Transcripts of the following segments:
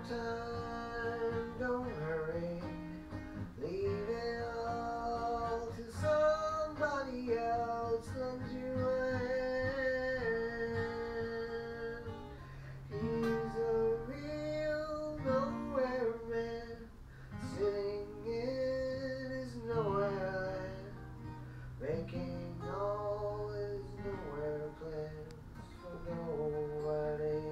time, don't hurry. Leave it all to somebody else. Lends you a hand. He's a real nowhere man, sitting in his nowhere land, making all his nowhere plans for nobody.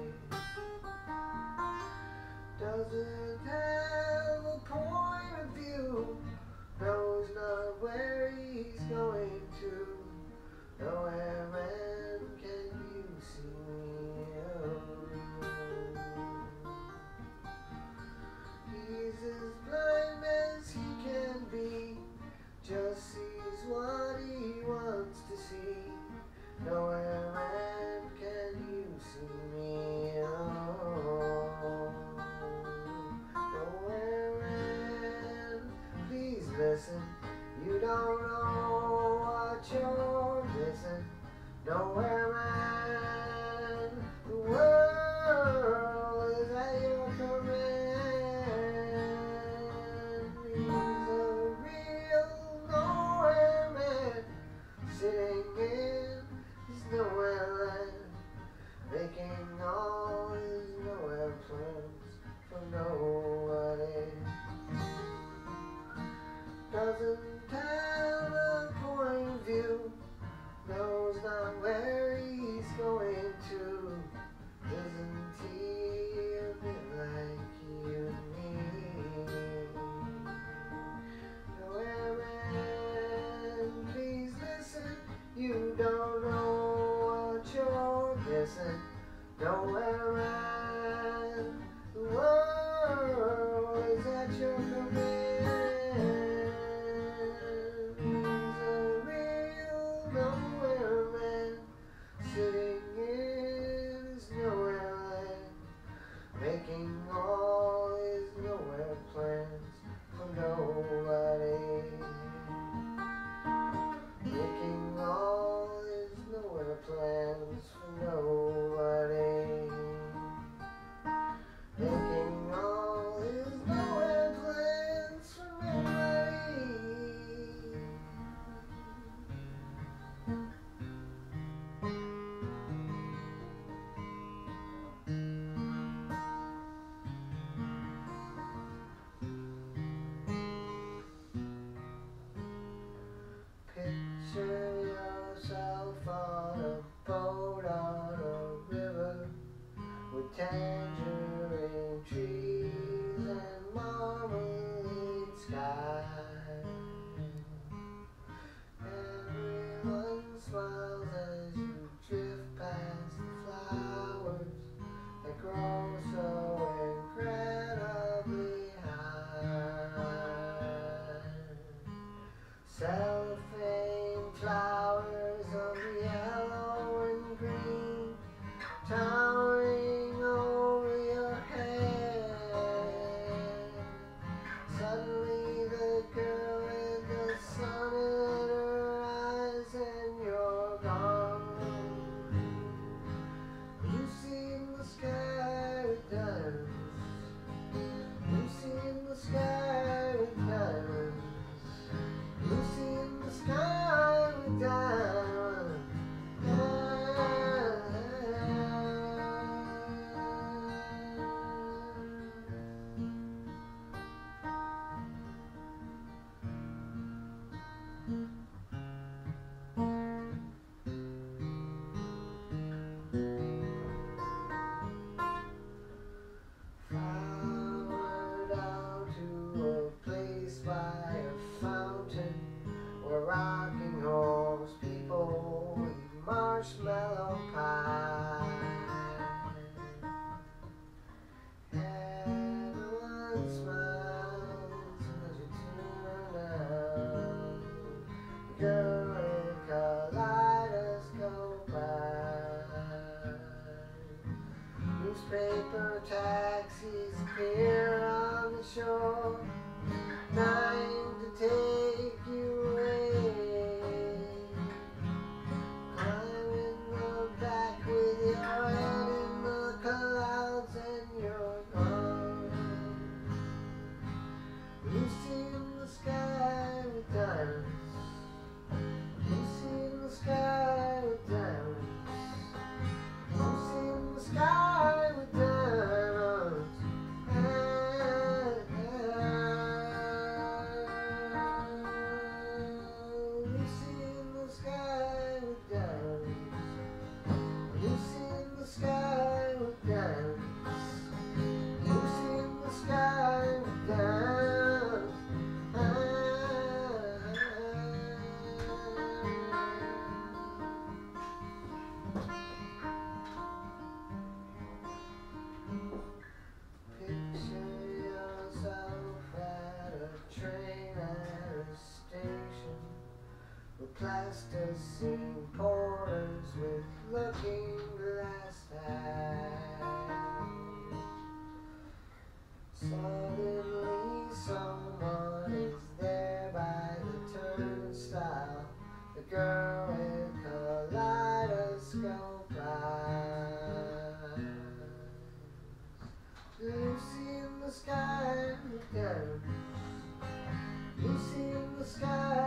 Doesn't have a point of view, knows not where he's going to. Nowhere man, can you see me? He's as blind as he can be, just sees what he wants to see. Nowhere man, can you see me? Listen, you don't know what you're missing. Nowhere man, the world is at your command. He's a real nowhere man, sitting in his nowhere land, making all his nowhere plans for nobody. Doesn't have a point of view, knows not where he's going to. Isn't he a bit like you and me? Nowhere man, please listen, you don't know what you're missing. Nowhere man, the world is at your command. Sitting in his nowhere land, making all his nowhere plans for nobody. Making all his nowhere plans for nobody. Making all his nowhere plans for nobody. Picture yourself on a boat on a river with tangerine trees and marmalade sky. Everyone smiles as you drift past the flowers that grow so incredibly high. Cellophane flowers of yellow and green, towering over your Lucy in the sky, yeah. Lucy in the sky.